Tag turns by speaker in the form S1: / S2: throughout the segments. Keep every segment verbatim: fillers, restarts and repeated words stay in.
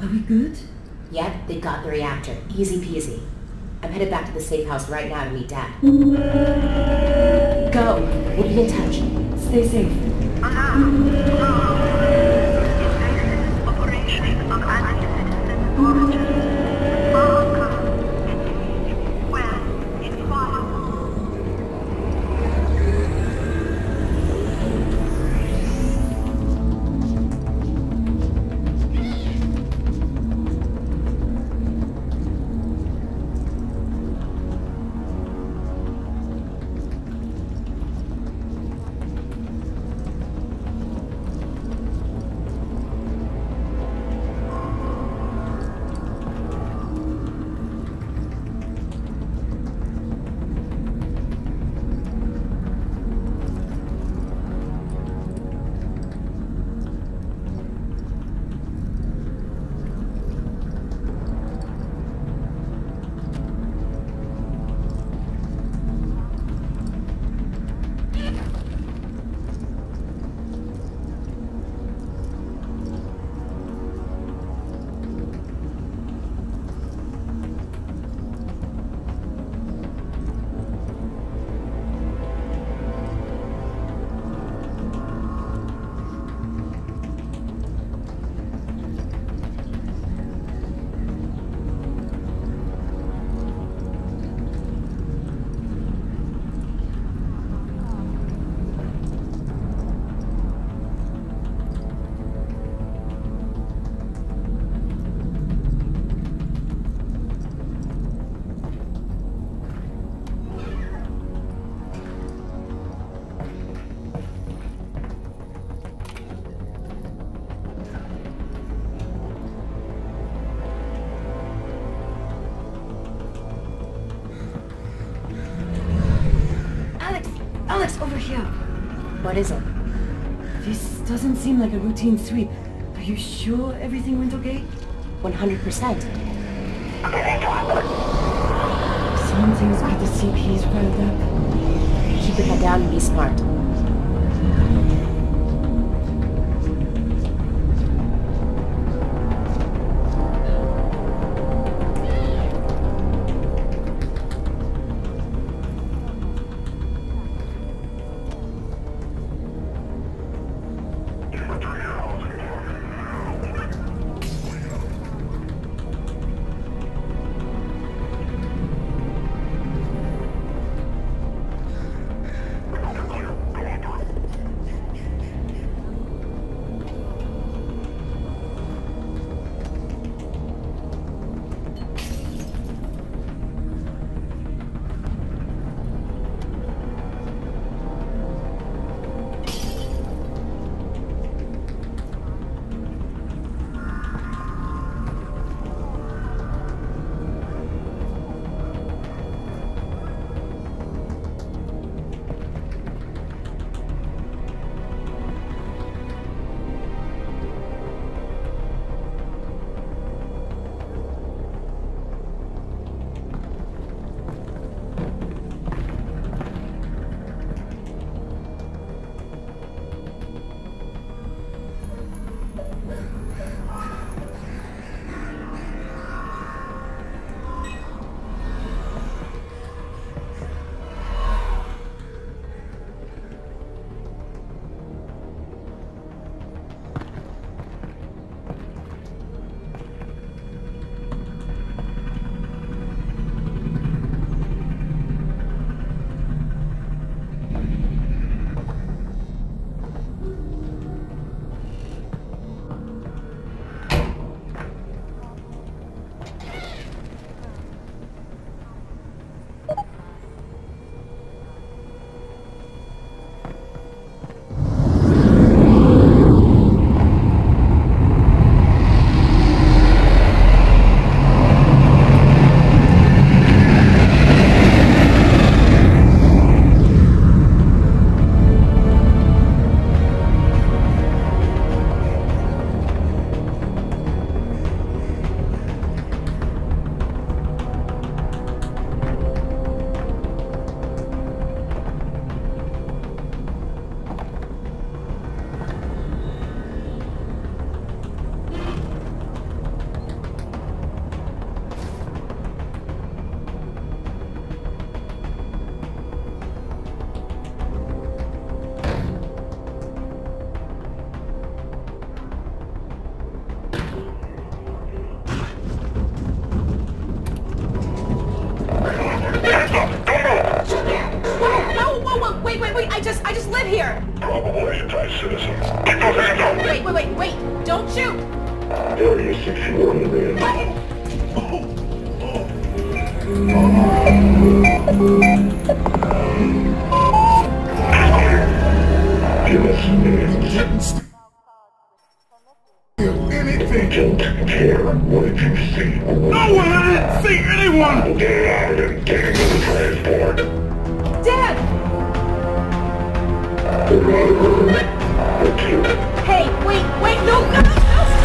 S1: Are we good?
S2: Yep, they got the reactor. Easy peasy. I'm headed back to the safe house right now to meet Dad. Go! We'll be in touch.
S1: Stay safe.
S3: Operation of anti-citizen origin. Well, inquire.
S1: Alex, over here.
S2: What is it?
S1: This doesn't seem like a routine sweep. Are you sure everything went okay?
S2: one hundred percent.
S1: Something's got the C Ps riled up.
S2: Keep your head down and be smart.
S4: Get those hands up!
S2: Wait, wait, wait, wait! Don't shoot!
S4: There you security man. Give us names. Anything. Don't care. What did you see? No one! I didn't see anyone! Get out and get into the transport.
S2: Dad!
S4: Okay.
S2: Hey, wait, wait, no, no, no!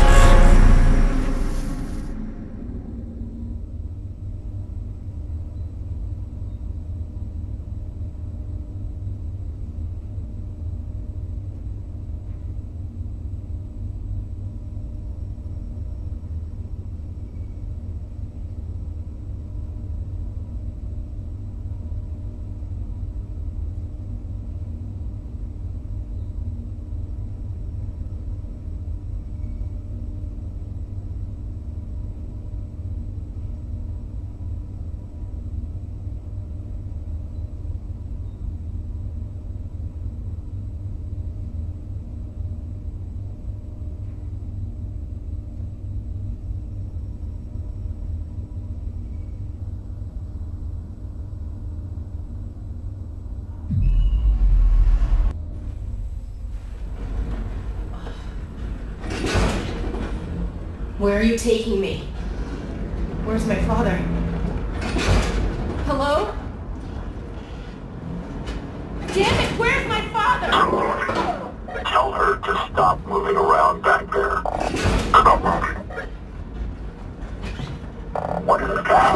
S2: Where are you taking me? Where's my father? Hello? Damn it, where's my father?
S4: Tell her to stop moving around back there. Stop moving. What is that?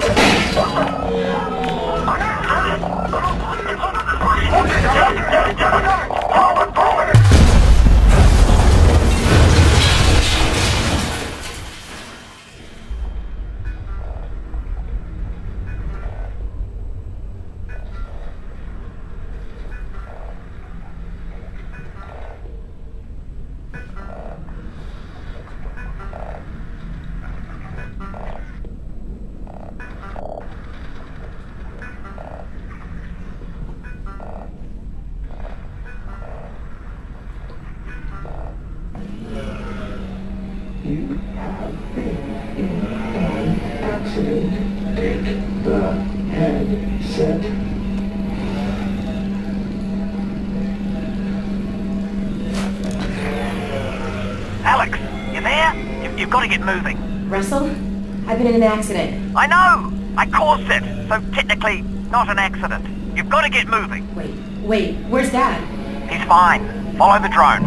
S4: You have been in an accident. Take the headset.
S5: Alex, you there? You, you've got to get moving.
S2: Russell? I've been in an accident.
S5: I know! I caused it, so technically not an accident. You've got to get moving.
S2: Wait, wait, where's Dad?
S5: He's fine. Follow the drone.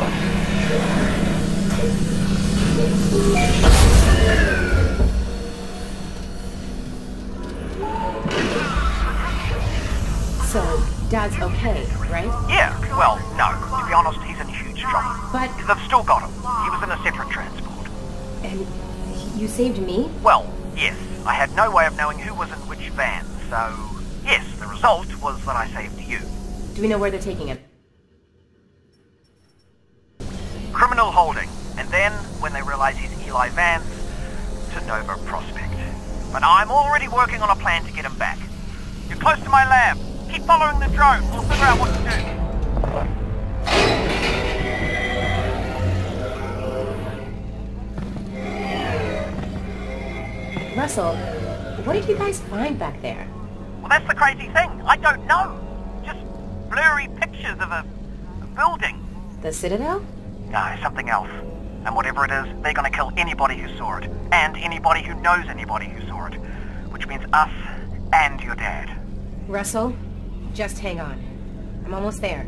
S2: So, Dad's okay, right?
S5: Yeah, well, no. To be honest, he's in huge trouble.
S2: But...
S5: They've still got him. He was in a separate transport.
S2: And you saved me?
S5: Well, yes. I had no way of knowing who was in which van, so... Yes, the result was that I saved you.
S2: Do we know where they're taking him?
S5: Criminal holding. And then, when they realize he's Eli Vance, to Nova Prospect. But I'm already working on a plan to get him back. You're close to my lab. Keep following the drone. We'll figure out what to
S2: do. Russell, what did you guys find back there?
S5: Well, that's the crazy thing. I don't know. Just blurry pictures of a, a building.
S2: The Citadel?
S5: No, something else. And whatever it is, they're gonna kill anybody who saw it. And anybody who knows anybody who saw it. Which means us and your dad.
S2: Russell, just hang on. I'm almost there.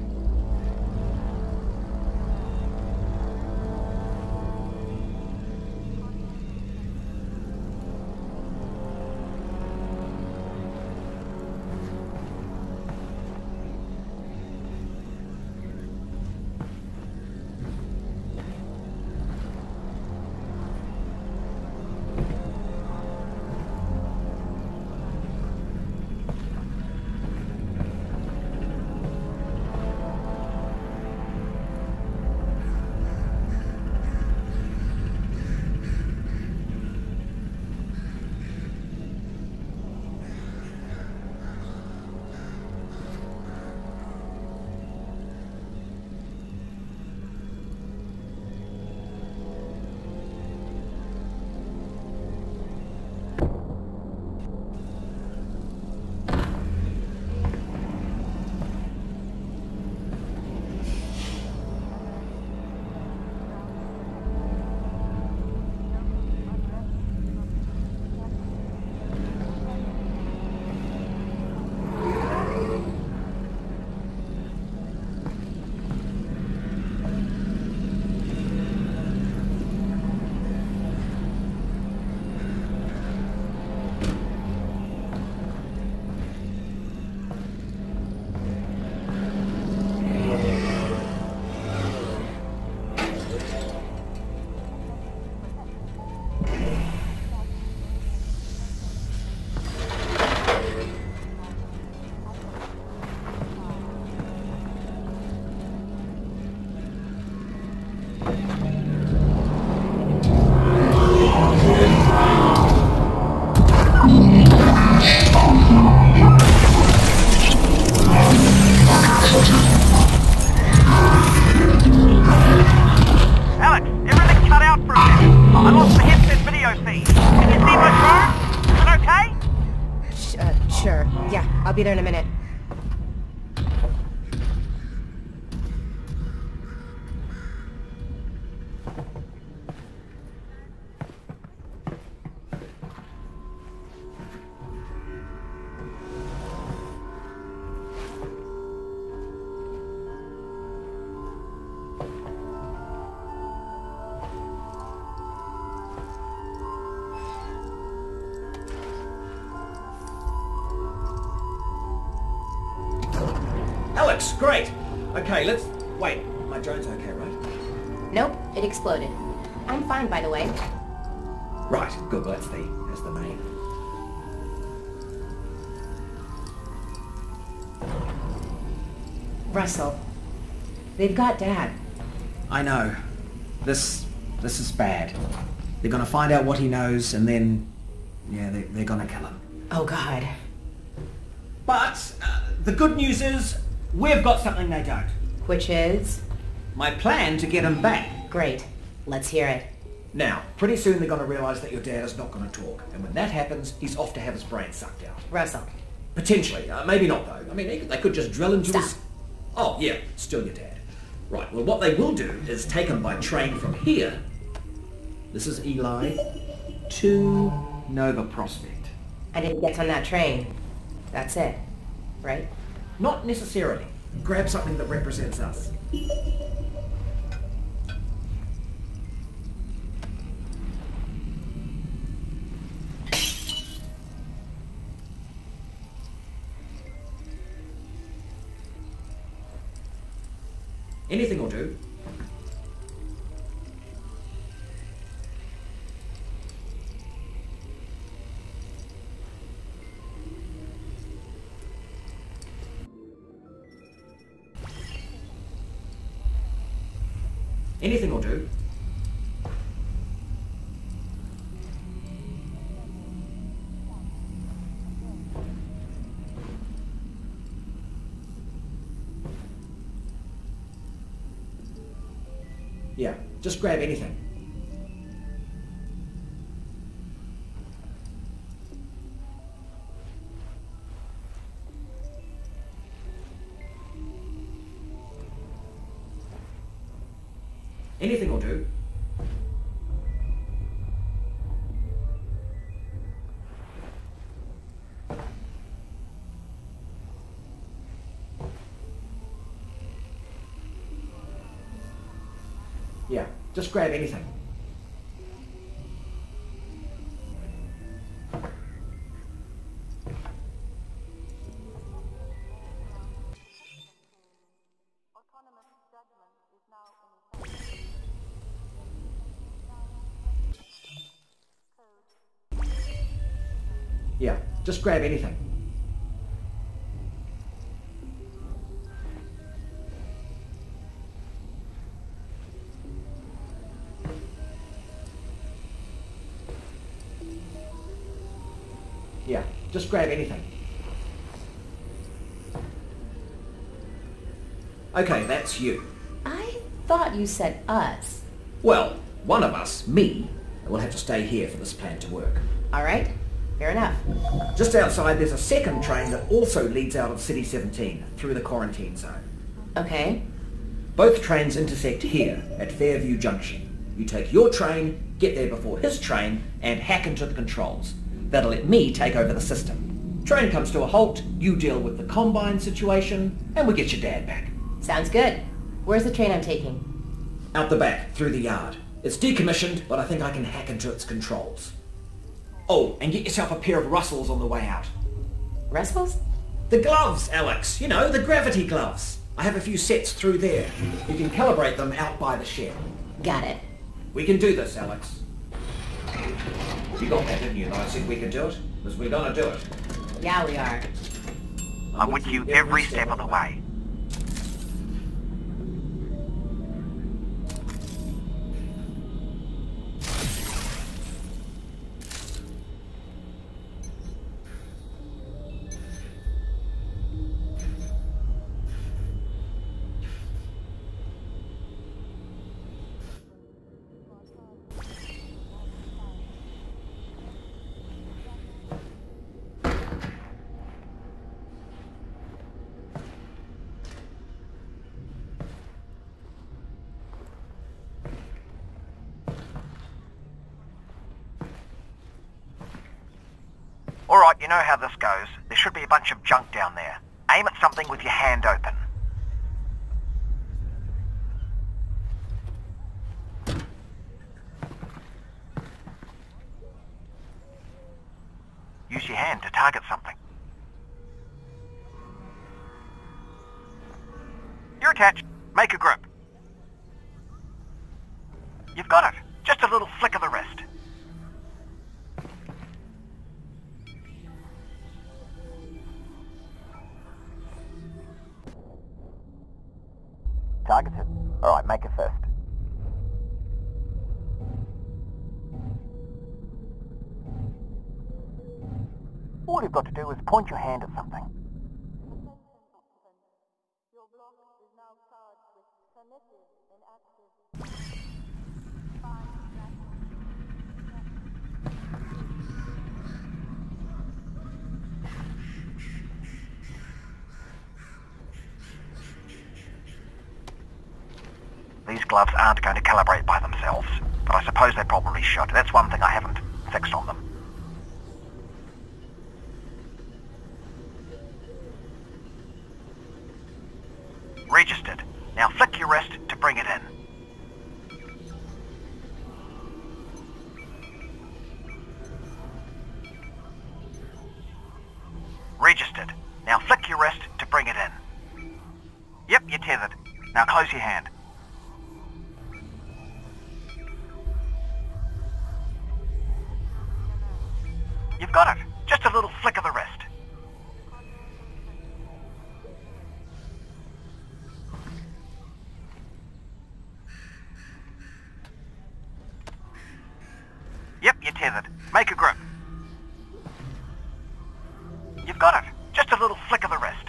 S2: I'll be there in a minute.
S6: Alex, great! Okay, let's... Wait, my drone's okay, right?
S2: Nope, it exploded. I'm fine, by the way.
S6: Right, good, well, that's the, that's the main.
S2: Russell, they've got Dad.
S6: I know. This... this is bad. They're gonna find out what he knows, and then... yeah, they, they're gonna kill him.
S2: Oh, God.
S6: But, uh, the good news is, we've got something they don't.
S2: Which is?
S6: My plan to get him back.
S2: Great. Let's hear it.
S6: Now, pretty soon they're gonna realise that your dad is not gonna talk, and when that happens, he's off to have his brain sucked out.
S2: Russell.
S6: Potentially. Uh, maybe not, though. I mean, they, they could just drill into
S2: Stop.
S6: his... Oh, yeah, still your dad. Right, well, what they will do is take him by train from here. This is Eli. To Nova Prospect.
S2: And if he gets on that train, that's it, right?
S6: Not necessarily. Grab something that represents us. Anything will do. Anything will do. Yeah, just grab anything. Anything will do. Yeah, just grab anything. Yeah, just grab anything. Yeah, just grab anything. Okay, that's you.
S2: I thought you said us.
S6: Well, one of us, me, will have to stay here for this plan to work.
S2: All right, fair enough.
S6: Just outside there's a second train that also leads out of City seventeen, through the quarantine zone.
S2: Okay.
S6: Both trains intersect here, at Fairview Junction. You take your train, get there before his train, and hack into the controls. That'll let me take over the system. Train comes to a halt, you deal with the Combine situation, and we get your dad back.
S2: Sounds good. Where's the train I'm taking?
S6: Out the back, through the yard. It's decommissioned, but I think I can hack into its controls. Oh, and get yourself a pair of Russells on the way out.
S2: Russells?
S6: The gloves, Alex. You know, the gravity gloves. I have a few sets through there. You can calibrate them out by the shed.
S2: Got it.
S6: We can do this, Alex. You got that, didn't you? That I said we could do it? Because we're gonna do it.
S2: Yeah, we are.
S5: I'm with you every step of the way. Alright, you know how this goes. There should be a bunch of junk down there. Aim at something with your hand open. Use your hand to target something. You're attached. Make a grip. You've got it. Just a little flick of the wrist. Targeted. Alright, make a fist. All you've got to do is point your hand at something.
S7: Your block is now charged with permissive inactive.
S5: These gloves aren't going to calibrate by themselves, but I suppose they probably should. That's one thing I haven't fixed on them. Registered. Now flick your wrist to bring it in. Registered. Now flick your wrist to bring it in. Yep, you're tethered. Now close your hand. You've got it. Just a little flick of the wrist. Yep, you're tethered. Make a grip. You've got it. Just a little flick of the wrist.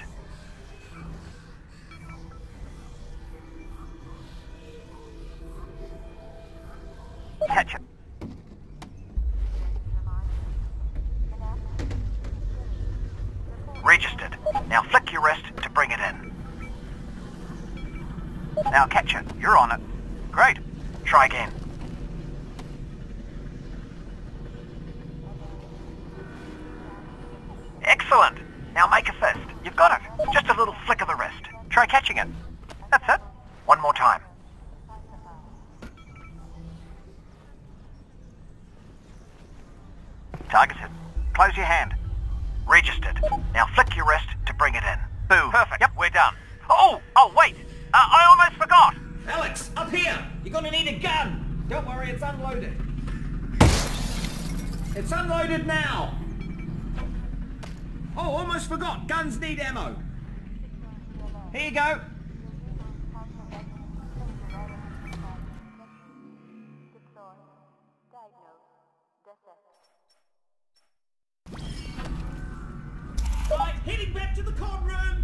S5: Catch it. Registered. Now flick your wrist to bring it in. Now catch it. You're on it. Great. Try again. Excellent. Now make a fist. You've got it. Just a little flick of the wrist. Try catching it. That's it. One more time. Targeted. Close your hand. Registered. Now flick your wrist to bring it in. Boom. Perfect. Yep, we're done. Oh, oh, wait. Uh, I almost forgot.
S6: Alex, up here! You're gonna need a gun! Don't worry, it's unloaded. It's unloaded now! Oh, almost forgot. Guns need ammo. Here you go. Right, heading back to the con room.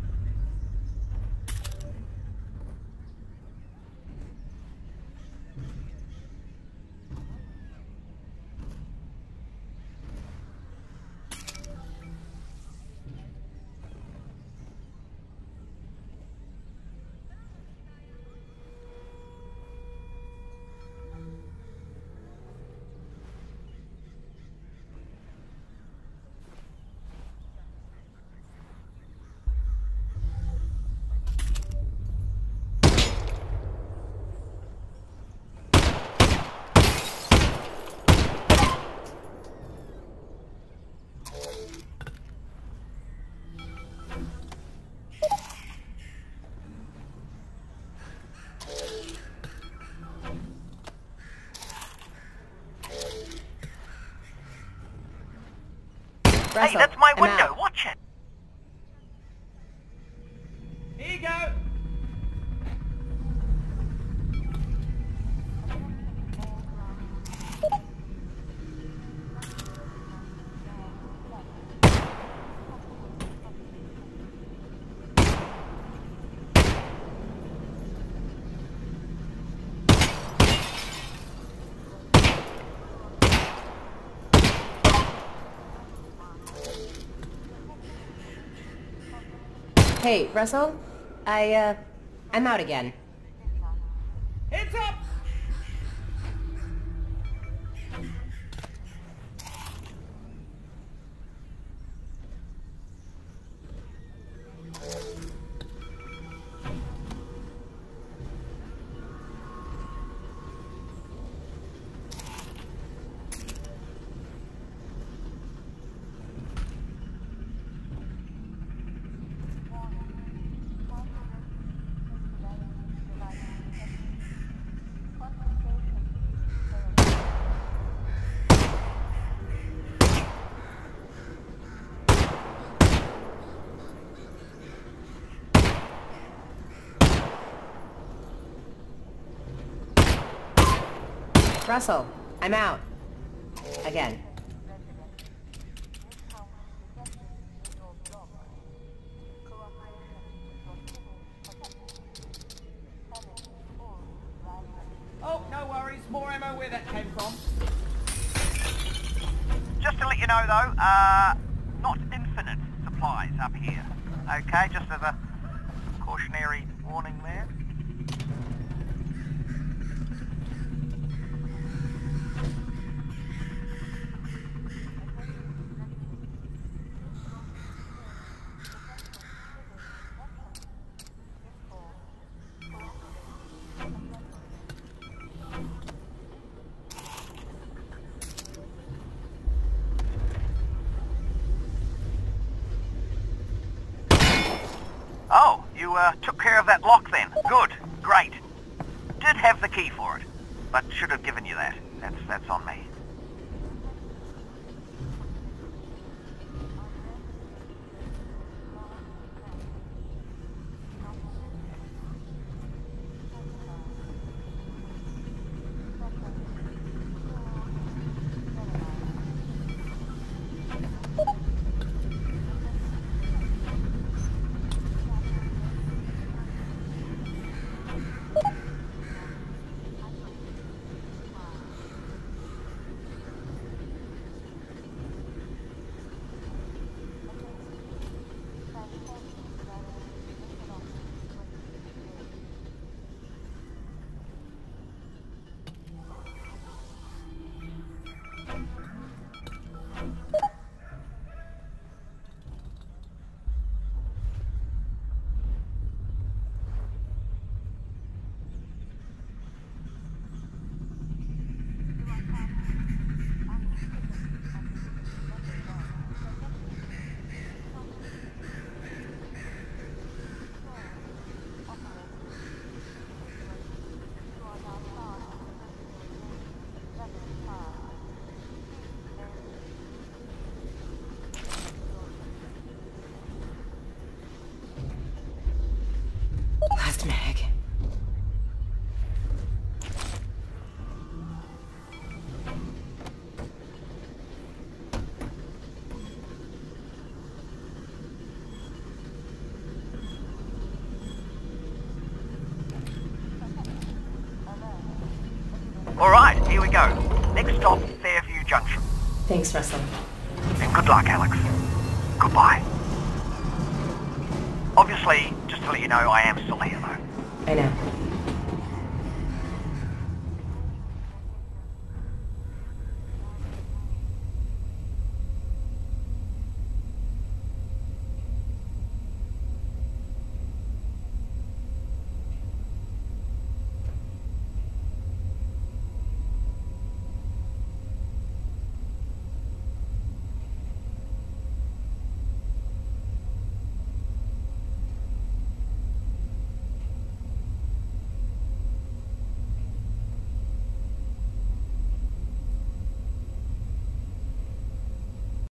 S5: Hey,
S2: Russell,
S5: that's my
S2: I'm
S5: window.
S2: out.
S5: Watch it.
S6: Here you go.
S2: Hey, Russell? I, uh, I'm out again.
S6: Heads up!
S2: Russell, I'm out. Again.
S6: Oh, no worries. More ammo where that came from.
S5: Just to let you know though, uh, not infinite supplies up here. Okay, just as a cautionary warning there. Oh, you uh, took care of that lock then. Good. Great. Did have the key for it, but should have given you that. That's, that's on me.
S2: Last mag.
S5: All right, here we go. Next stop, Fairview Junction.
S2: Thanks, Russell.
S5: And good luck, Alex. Goodbye. Obviously, just to let you know, I am still here, though.
S2: I know.